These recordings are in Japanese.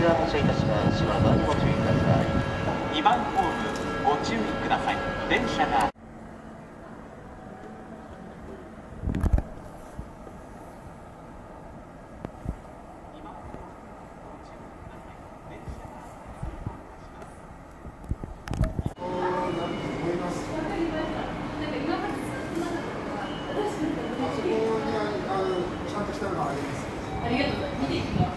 が発車いたします。島田にご注意ください。 2番ホームご注意ください。電車がありがとうございます。見ていきます。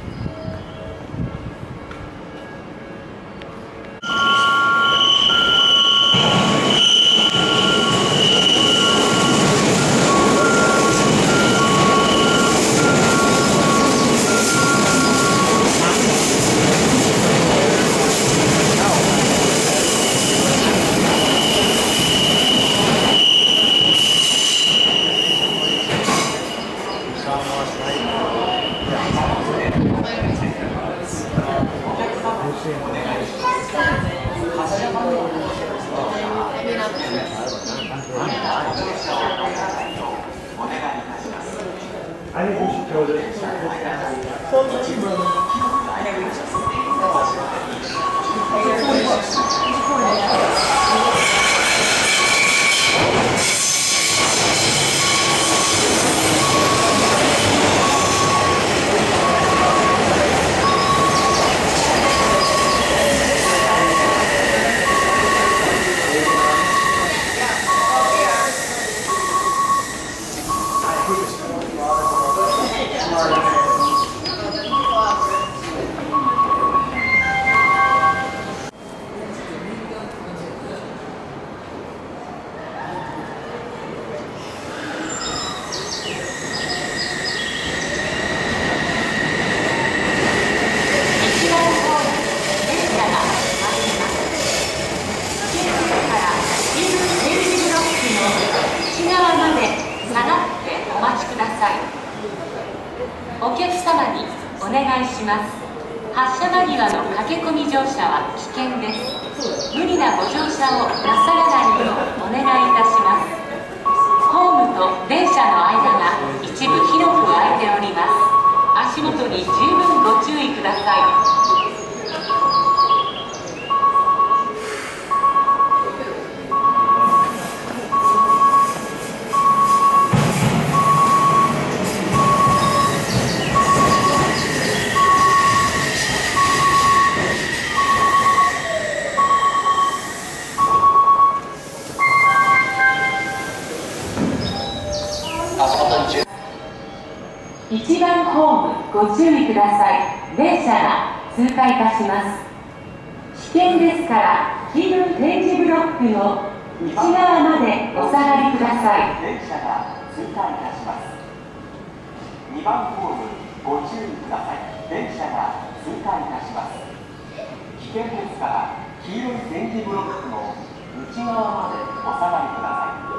I think we should go to お客様にお願いします。発車間際の駆け込み乗車は危険です。無理なご乗車をなさらないようお願いいたします。ホームと電車の間が一部広く空いております。足元に十分ご注意ください。1番ホームご注意ください。電車が通過いたします。危険ですから黄色い点字ブロックの内側までお下がりください。 電車が通過いたします。2番ホームご注意ください。電車が通過いたします。危険ですから黄色い点字ブロックの内側までお下がりください。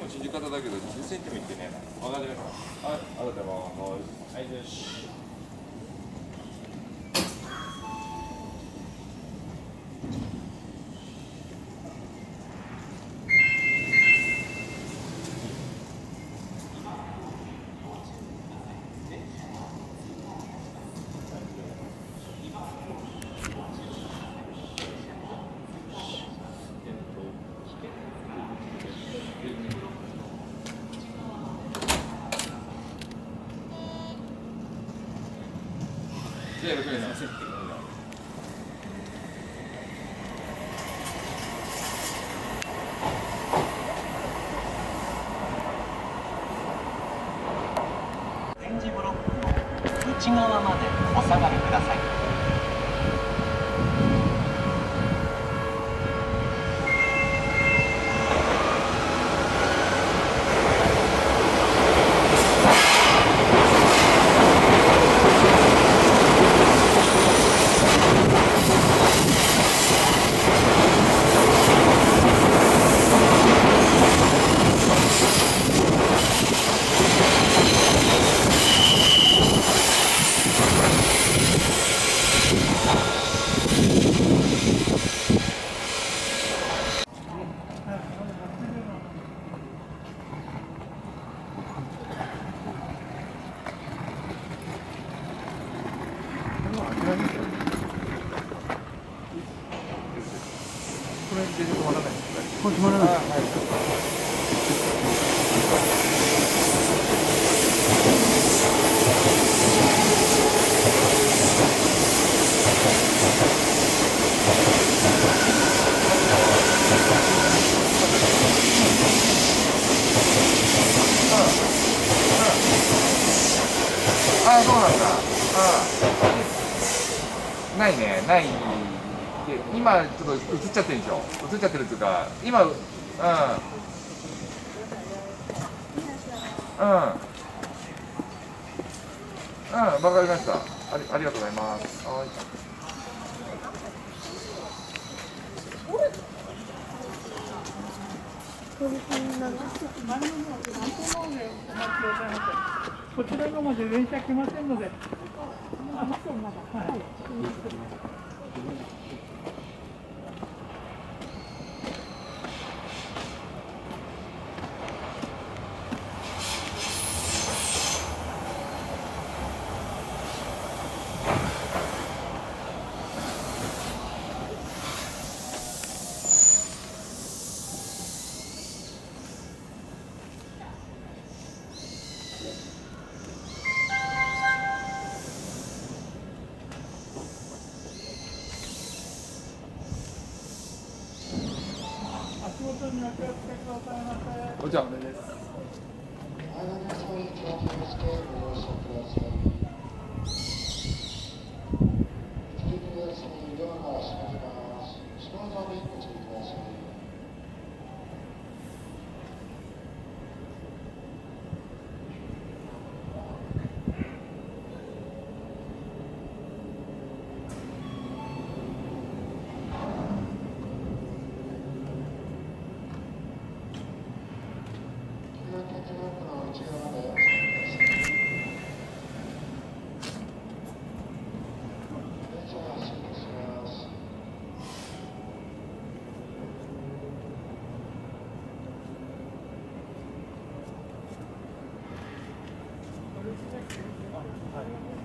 も縮方だけど10センチもいってねえな。わかりました。はい、ありがとうございます。はい、よし。じゃあよろしくお願いします。 点字ブロックの内側までお下がりください。 これ全然止まらないです。 これ止まらない。 ああ、そうなんだ。ないね、ない。で今ちょっと映っちゃってるんでしょ。映っちゃってるっていうか、今わかりました。ありがとうございます。はい。 こちらのまで電車来ませんので。 お茶。 はい。